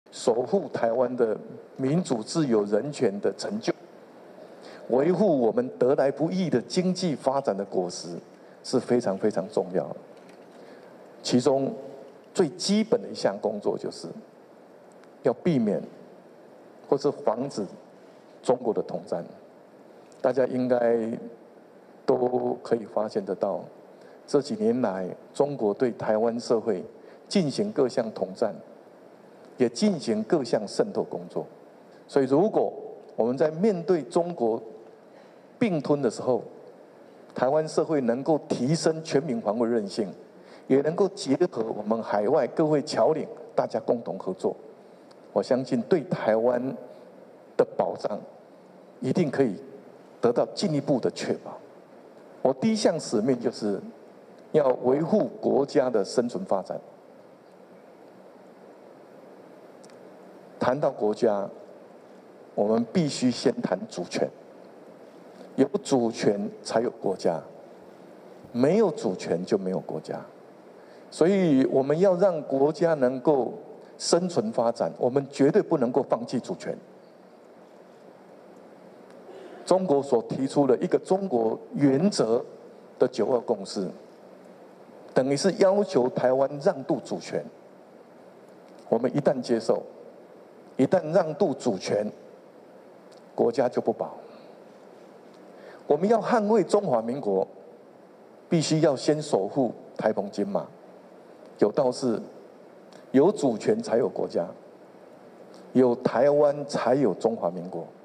守护台湾的民主、自由、人权的成就，维护我们得来不易的经济发展的果实，是非常非常重要的。其中最基本的一项工作，就是要避免或是防止中国的统战。大家应该都可以发现得到，这几年来，中国对台湾社会进行各项统战，也进行各项渗透工作。所以，如果我们在面对中国并吞的时候，台湾社会能够提升全民防卫韧性，也能够结合我们海外各位侨领，大家共同合作，我相信对台湾的保障一定可以得到进一步的确保。我第一项使命就是要维护国家的生存发展。谈到国家，我们必须先谈主权。有主权才有国家，没有主权就没有国家。所以我们要让国家能够生存发展，我们绝对不能够放弃主权。中国所提出的一个中国原则的9·2共识，等于是要求台湾让渡主权。我们一旦接受，一旦让渡主权，国家就不保。我们要捍卫中华民国，必须要先守护台澎金马。有道是，有主权才有国家，有台湾才有中华民国。